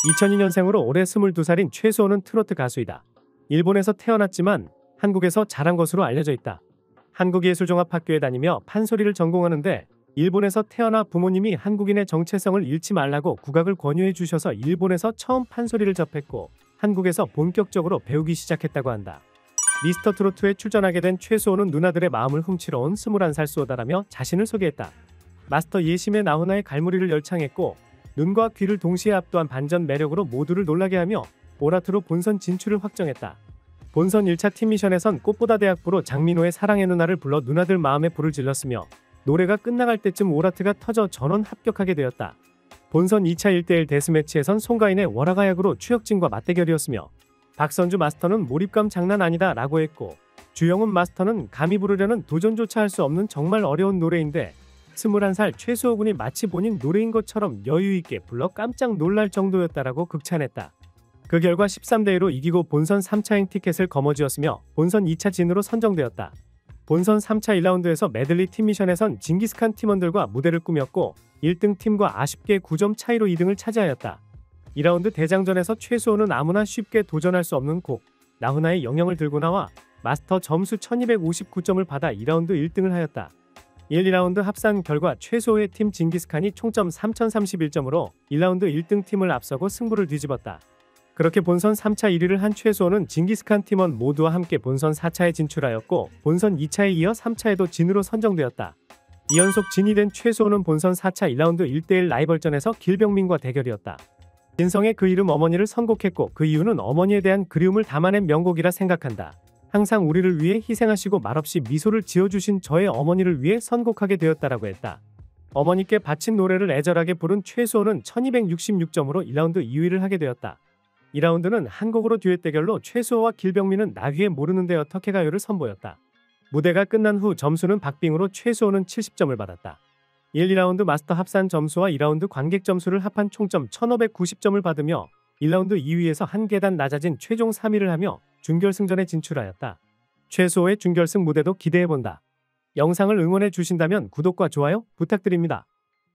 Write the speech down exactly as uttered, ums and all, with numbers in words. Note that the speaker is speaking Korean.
이천이 년생으로 올해 스물두 살인 최수호는 트로트 가수이다. 일본에서 태어났지만 한국에서 자란 것으로 알려져 있다. 한국예술종합학교에 다니며 판소리를 전공하는데 일본에서 태어나 부모님이 한국인의 정체성을 잃지 말라고 국악을 권유해 주셔서 일본에서 처음 판소리를 접했고 한국에서 본격적으로 배우기 시작했다고 한다. 미스터 트로트에 출전하게 된 최수호는 누나들의 마음을 훔치러 온 스물한 살 수호다라며 자신을 소개했다. 마스터 예심의 나훈아의 갈무리를 열창했고 눈과 귀를 동시에 압도한 반전 매력으로 모두를 놀라게 하며 오라트로 본선 진출을 확정했다. 본선 일 차 팀 미션에선 꽃보다 대학부로 장민호의 사랑의 누나를 불러 누나들 마음에 불을 질렀으며 노래가 끝나갈 때쯤 오라트가 터져 전원 합격하게 되었다. 본선 이 차 일 대 일 데스매치에선 송가인의 월화가약으로 추혁진과 맞대결이었으며 박선주 마스터는 몰입감 장난 아니다 라고 했고 주영훈 마스터는 감히 부르려는 도전조차 할 수 없는 정말 어려운 노래인데 스물한 살 최수호 군이 마치 본인 노래인 것처럼 여유있게 불러 깜짝 놀랄 정도였다라고 극찬했다. 그 결과 십삼 대 이로 이기고 본선 삼 차행 티켓을 거머쥐었으며 본선 이 차 진으로 선정되었다. 본선 삼 차 일 라운드에서 메들리 팀 미션에선 징기스칸 팀원들과 무대를 꾸몄고 일 등 팀과 아쉽게 구 점 차이로 이 등을 차지하였다. 이 라운드 대장전에서 최수호는 아무나 쉽게 도전할 수 없는 곡 나훈아의 영영을 들고 나와 마스터 점수 천이백오십구 점을 받아 이 라운드 일 등을 하였다. 일, 이 라운드 합산 결과 최수호의 팀 징기스칸이 총점 삼천삼십일 점으로 일 라운드 일 등 팀을 앞서고 승부를 뒤집었다. 그렇게 본선 삼 차 일 위를 한 최수호는 징기스칸 팀원 모두와 함께 본선 사 차에 진출하였고 본선 이 차에 이어 삼 차에도 진으로 선정되었다. 이 연속 진이 된 최수호는 본선 사 차 일 라운드 일 대 일 라이벌전에서 길병민과 대결이었다. 진성의 그 이름 어머니를 선곡했고 그 이유는 어머니에 대한 그리움을 담아낸 명곡이라 생각한다. 항상 우리를 위해 희생하시고 말없이 미소를 지어주신 저의 어머니를 위해 선곡하게 되었다라고 했다. 어머니께 바친 노래를 애절하게 부른 최수호는 천이백육십육 점으로 일 라운드 이 위를 하게 되었다. 이 라운드는 한 곡으로 듀엣 대결로 최수호와 길병민은 나 위에 모르는데 어떻게 가요를 선보였다. 무대가 끝난 후 점수는 박빙으로 최수호는 칠십 점을 받았다. 일, 이 라운드 마스터 합산 점수와 이 라운드 관객 점수를 합한 총점 천오백구십 점을 받으며 일 라운드 이 위에서 한 계단 낮아진 최종 삼 위를 하며 준결승전에 진출하였다. 최수호의 준결승 무대도 기대해본다. 영상을 응원해 주신다면 구독과 좋아요 부탁드립니다.